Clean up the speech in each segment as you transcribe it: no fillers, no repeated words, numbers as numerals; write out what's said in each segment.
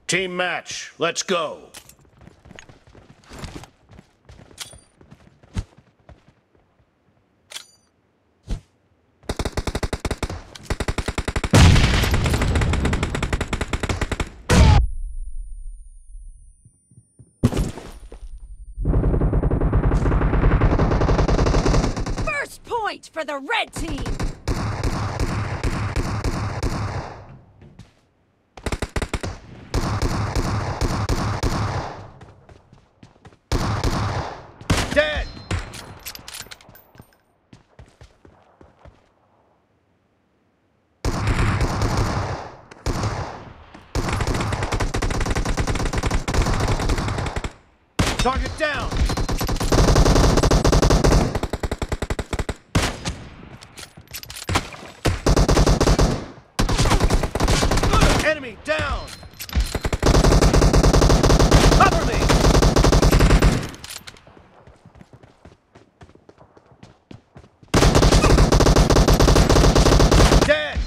Team match, let's go. First point for the red team. Dead! Target down! Enemy down! Cover me! Dead!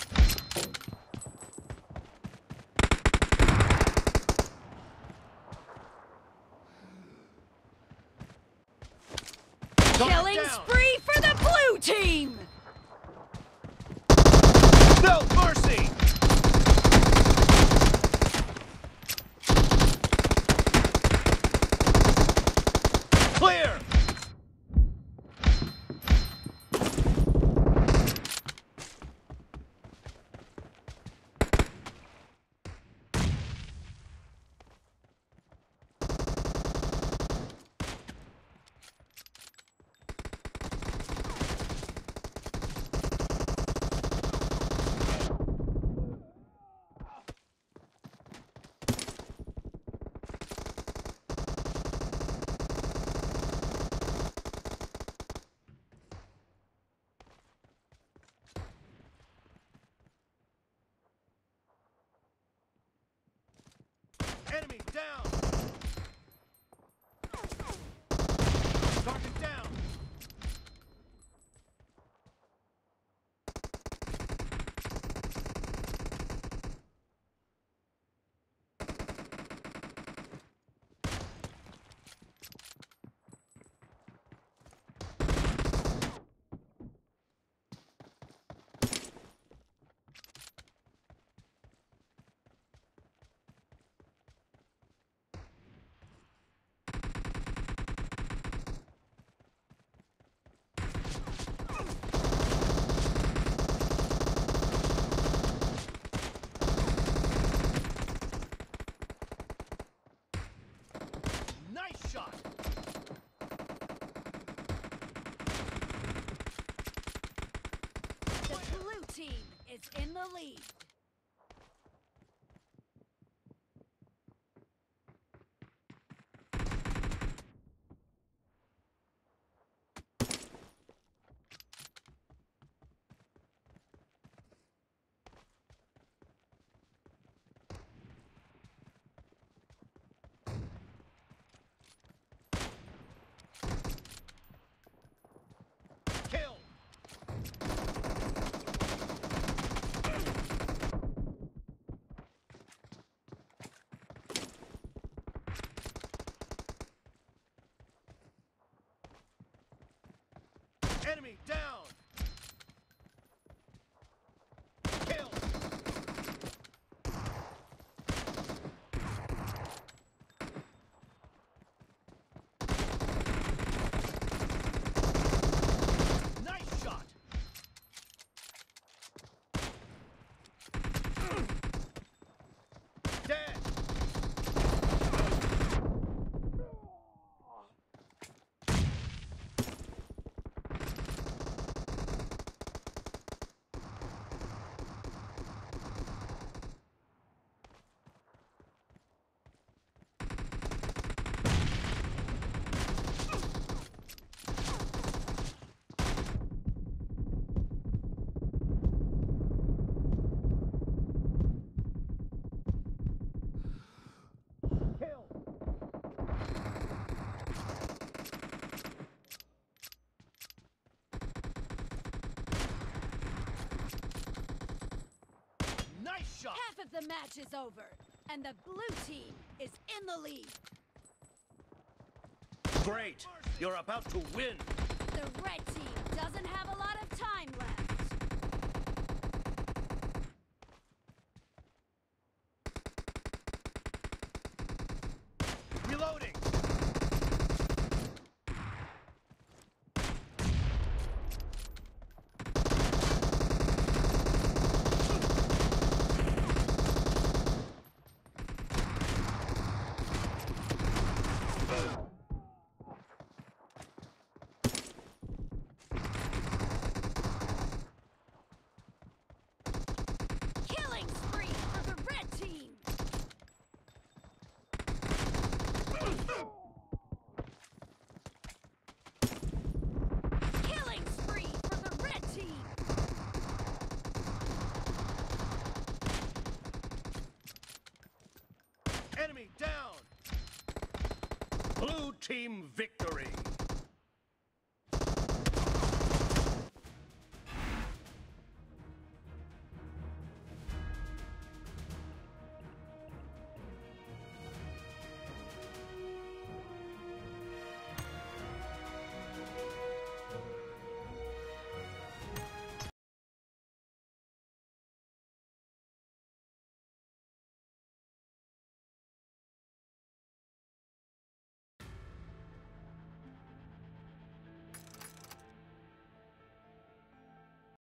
Killing spree for the blue team. No mercy! Clear! Enemy down! Target down! Nice shot! The blue team is in the lead. Kill! Enemy down! Kill! Nice shot! Dead! Kill! Nice shot! Half of the match is over, And the blue team is in the lead. Great! You're about to win! The red team doesn't have a lot of time left. Reloading! Killing spree for the red team. Killing spree for the red team. Enemy down! Blue team victory!